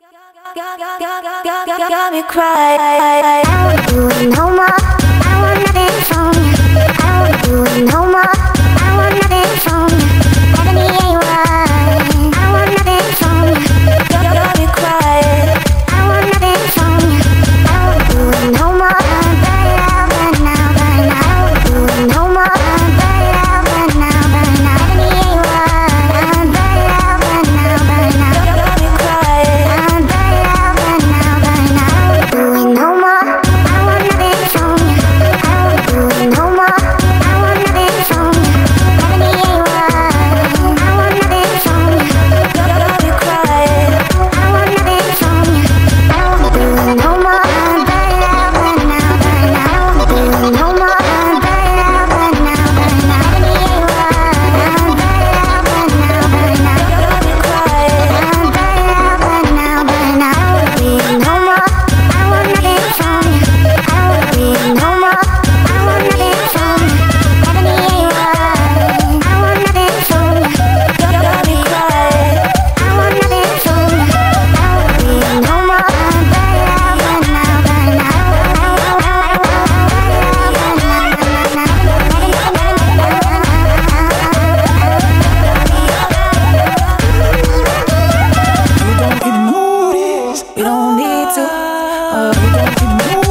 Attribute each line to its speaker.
Speaker 1: Got me cry. I wanna do it no more. I want nothing from you. I wanna do it no more. I want nothing from you. Ebony ain't right. I want nothing from you. Got me cry. I want nothing from you. I wanna do it no more. Burn it out, burn out, burn out. I wanna do it no more. Burn it out, burn out, burn out. Ebony ain't right. Burn it out, burn out, burn out. Got me cry. Burn it out, burn out, burn out. I wanna do it no more. I want nothing from you. I wanna do it no more. I want nothing from you. Ebony ain't right. I want nothing from you. Got me cry. I want nothing from you. I wanna do it no more. Burn it out, burn out, burn out. I wanna do it no more. Burn it out, burn out, burn out. Ebony ain't right. Burn it out, burn out, burn out. Got me cry. Burn it out, burn out, burn out. I wanna be no more. I want nothing from you. I wanna be no more. I want nothing from you. Ebony ain't right. I want nothing from you. Got me cry. I want nothing from you. I wanna be no more. Burn it out, burn out, burn out.
Speaker 2: You don't get moody, you don't need to. You don't get moody.